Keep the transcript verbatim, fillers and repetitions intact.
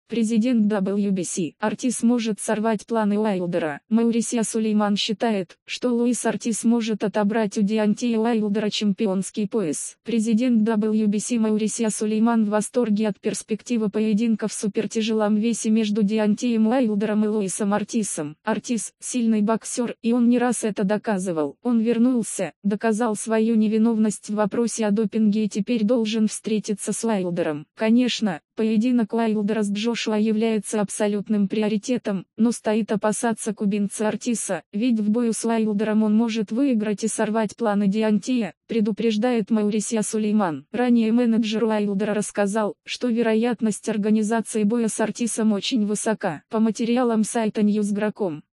Президент дабл ю би си Ортис может сорвать планы Уайлдера. Маурисио Сулейман считает, что Луис Ортис может отобрать у Деонтея Уайлдера чемпионский пояс. Президент дабл ю би си Маурисио Сулейман в восторге от перспективы поединка в супертяжелом весе между Деонтеем Уайлдером и Луисом Ортисом. Ортис – сильный боксер, и он не раз это доказывал. Он вернулся, доказал свою невиновность в вопросе о допинге и теперь должен встретиться с Уайлдером. Конечно, поединок Уайлдера с Джошуа является абсолютным приоритетом, но стоит опасаться кубинца Ортиса, ведь в бою с Уайлдером он может выиграть и сорвать планы Деонтея, предупреждает Маурисио Сулейман. Ранее менеджер Уайлдера рассказал, что вероятность организации боя с Ортисом очень высока. По материалам сайта ньюс точка гром.